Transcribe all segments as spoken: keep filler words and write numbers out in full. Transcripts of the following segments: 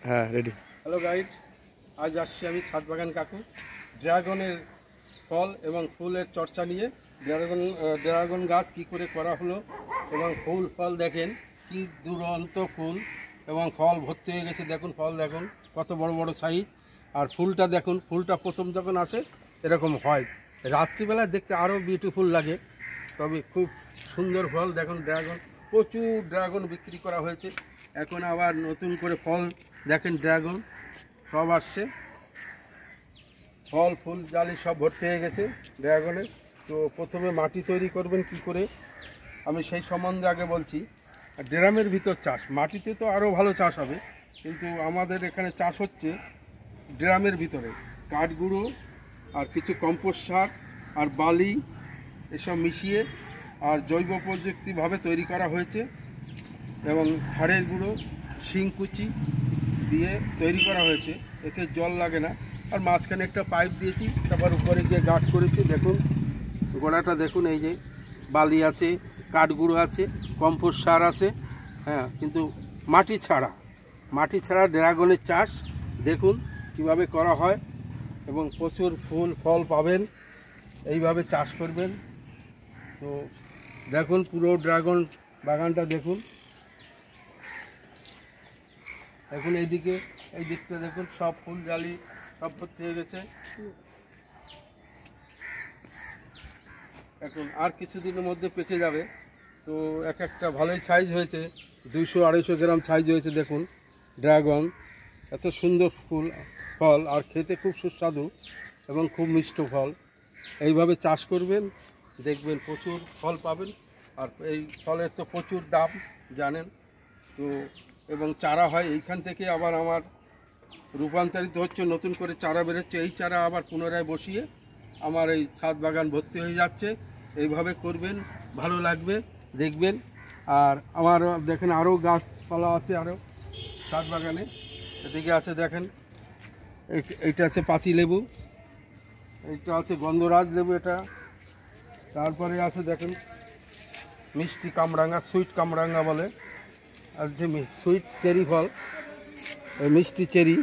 হ্যাঁ ready. Hello guide, আজ আসছি আমি ছাদ বাগান কাকু ড্রাগনের ফল এবং ফুলের চর্চা নিয়ে। ড্রাগন ড্রাগন গাছ কি করে করা হলো এবং ফুল ফল দেখেন কি দুরন্ত ফুল এবং ফল ভর্তি হয়ে গেছে। দেখুন ফল দেখুন কত বড় বড় সাইজ, আর ফুলটা দেখুন, ফুলটা প্রথম যখন আসে এরকম হয়, রাত্রিবেলা দেখতে আরও বিউটিফুল লাগে। তবে খুব সুন্দর ফল দেখুন। ড্রাগন প্রচুর ড্রাগন বিক্রি করা হয়েছে, এখন আবার নতুন করে ফল দেখেন ড্রাগন সব আসছে, ফল ফুল জালি সব ভর্তি হয়ে গেছে ড্রাগনের। তো প্রথমে মাটি তৈরি করবেন কি করে আমি সেই সম্বন্ধে আগে বলছি। আর ড্রামের ভিতর চাষ, মাটিতে তো আরও ভালো চাষ হবে, কিন্তু আমাদের এখানে চাষ হচ্ছে ড্রামের ভিতরে। কাঠগুঁড়ো আর কিছু কম্পোস্ট সার আর বালি এসব মিশিয়ে আর জৈব প্রযুক্তিভাবে তৈরি করা হয়েছে, এবং হাড়ের গুঁড়ো শিংকুচি দিয়ে তৈরি করা হয়েছে। এতে জল লাগে না, আর মাঝখানে একটা পাইপ দিয়েছি, তারপর উপরে গিয়ে গাঁট করেছি। দেখুন গোড়াটা দেখুন, এই যে বালি আছে, কাঠগুঁড়ো আছে, কম্পোস্ট সার আছে, হ্যাঁ, কিন্তু মাটি ছাড়া মাটি ছাড়া ড্রাগনের চাষ দেখুন কিভাবে করা হয়, এবং প্রচুর ফুল ফল পাবেন। এইভাবে চাষ করবেন। তো দেখুন পুরো ড্রাগন বাগানটা দেখুন, দেখুন এইদিকে এই দিকটা দেখুন, সব ফুল জালি সব ভর্তি হয়ে গেছে। এখন আর কিছুদিনের মধ্যে পেকে যাবে। তো এক একটা ভালোই সাইজ হয়েছে, দুইশো আড়াইশো গ্রাম সাইজ হয়েছে। দেখুন ড্রাগন এত সুন্দর ফুল ফল, আর খেতে খুব সুস্বাদু এবং খুব মিষ্ট ফল। এইভাবে চাষ করবেন, দেখবেন প্রচুর ফল পাবেন। আর এই ফলের তো প্রচুর দাম জানেন। তো এবং চারা হয় এইখান থেকে, আবার আমার রূপান্তরিত হচ্ছে, নতুন করে চারা বেরোচ্ছে। এই চারা আবার পুনরায় বসিয়ে আমার এই ছাদ বাগান ভর্তি হয়ে যাচ্ছে। এইভাবে করবেন, ভালো লাগবে দেখবেন। আর আমার দেখেন আরও গাছপালা আছে, আরও ছাদ বাগানে এদিকে আছে দেখেন, এইটা আছে পাতি লেবু, এইটা আছে গন্ধরাজ লেবু, এটা তারপরে আছে দেখেন মিষ্টি কামরাঙা, সুইট কামরাঙা বলে, আর যে সুইট চেরি ফল, মিষ্টি চেরি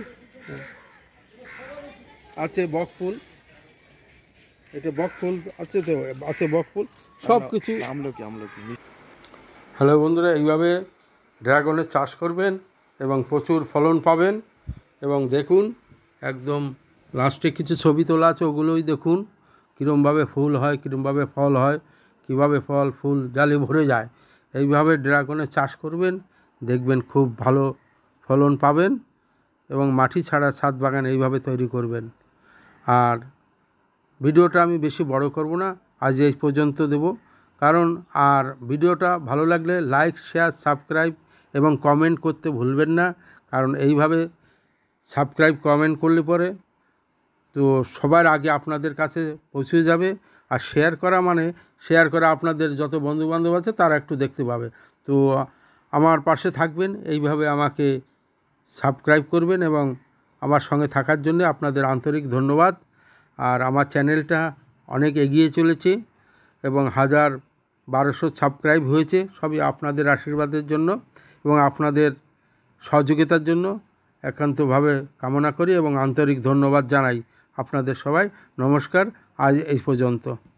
আছে, বকফুল, এটা বকফুল আছে, তো আছে বকফুল, সব কিছু আমলকি আমলকি। হ্যালো বন্ধুরা, এইভাবে ড্রাগনের চাষ করবেন এবং প্রচুর ফলন পাবেন। এবং দেখুন একদম লাস্টে কিছু ছবি তোলা আছে, ওগুলোই দেখুন কীরমভাবে ফুল হয়, কীরমভাবে ফল হয়, কীভাবে ফল ফুল জালি ভরে যায়। এইভাবে ড্রাগনের চাষ করবেন, দেখবেন খুব ভালো ফলন পাবেন। এবং মাটি ছাড়া ছাদ বাগান এইভাবে তৈরি করবেন। আর ভিডিওটা আমি বেশি বড় করব না, আজ এই পর্যন্ত দেব। কারণ আর ভিডিওটা ভালো লাগলে লাইক শেয়ার সাবস্ক্রাইব এবং কমেন্ট করতে ভুলবেন না। কারণ এইভাবে সাবস্ক্রাইব কমেন্ট করলে পরে তো সবার আগে আপনাদের কাছে পৌঁছে যাবে। আর শেয়ার করা মানে শেয়ার করা আপনাদের যত বন্ধুবান্ধব আছে তারা একটু দেখতে পাবে। তো আমার পাশে থাকবেন, এইভাবে আমাকে সাবস্ক্রাইব করবেন এবং আমার সঙ্গে থাকার জন্য আপনাদের আন্তরিক ধন্যবাদ। আর আমার চ্যানেলটা অনেক এগিয়ে চলেছে এবং হাজার বারোশো সাবস্ক্রাইব হয়েছে, সবই আপনাদের আশীর্বাদের জন্য এবং আপনাদের সহযোগিতার জন্য একান্তভাবে কামনা করি এবং আন্তরিক ধন্যবাদ জানাই আপনাদের সবাই। নমস্কার, আজ এই পর্যন্ত।